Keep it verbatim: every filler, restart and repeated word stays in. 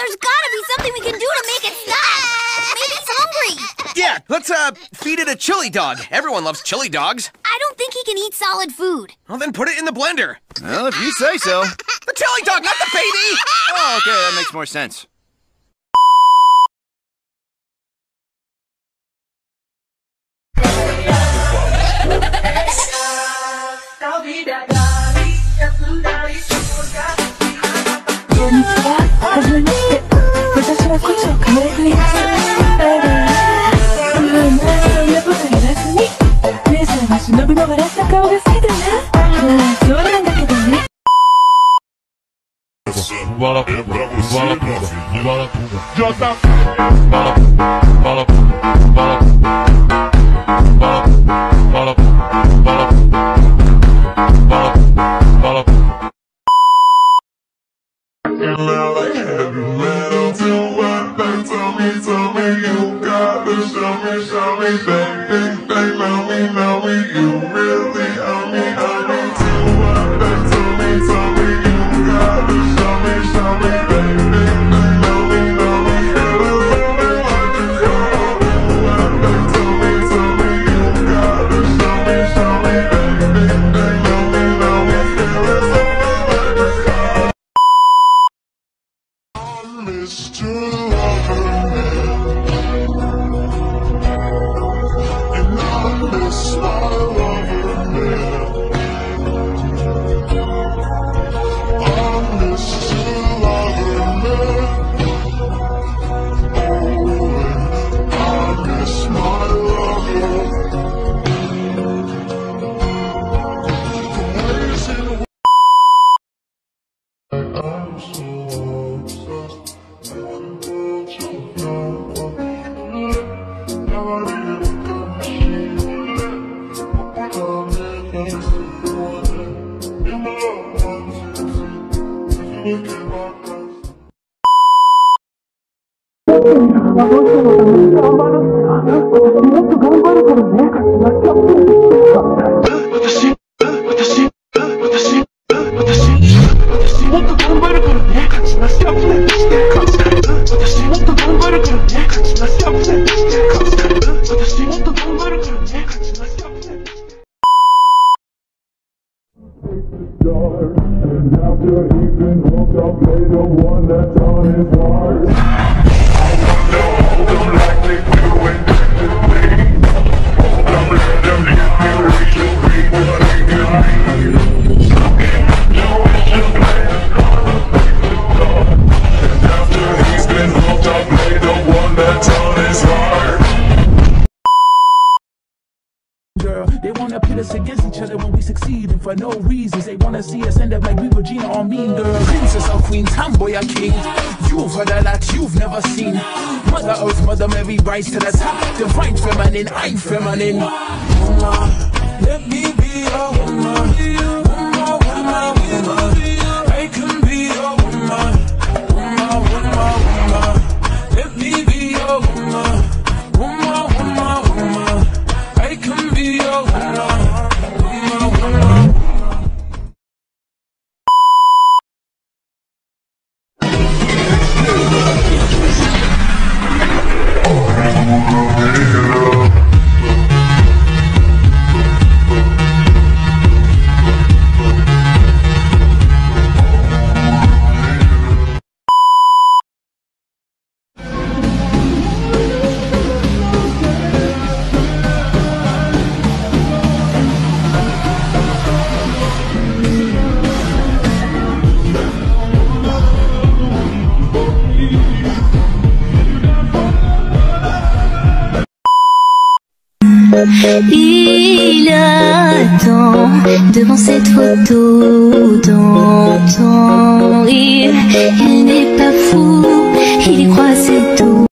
There's gotta be something we can do to make it stop. Maybe it's hungry. Yeah, let's, uh, feed it a chili dog. Everyone loves chili dogs. I don't think he can eat solid food. Well, then put it in the blender. Well, if you say so. The chili dog, not the baby! Oh, okay, that makes more sense. Bala bala bala bala Jota bala bala bala bala bala bala bala in L A, have you met up to what they tell me, tell me you got to show me, show me, they think they know me, know me, you really owe me, owe me to what they tell me, tell me you got to show me, show me, they think they know me, know me, it is only like you got to what they tell me, tell me you got to show me, show me, they think they know me, know me, it is only like you got. Mister Loverman, and I miss my Loverman. I miss Mister Loverman. Oh, and I miss my lover. I'm so obsessed. And after he's been hooked, I'll play the one that's on his heart. I wanna hold them like they do it to me. Hold them, let them hit me, reach and read what I can read. No issue playing God. And after he's been hooked, I'll play the one that's on his heart. Girl, they wanna pit us against each other when we succeed, and for no reasons. They wanna see us end up like we Regina or Mean Girl. Princess or queen, tomboy or king. You've heard a lot you've never seen. Mother Earth, Mother Mary, rise to the top. Divine feminine, I'm feminine. Woman, let me be a woman. Woman, woman, woman. I can be a woman. Woman, woman, woman. Let me be a woman. Woman, woman, woman. I can be a woman, woman, woman. Il attend devant cette photo d'antan. Il, il n'est pas fou, il y croit, c'est tout.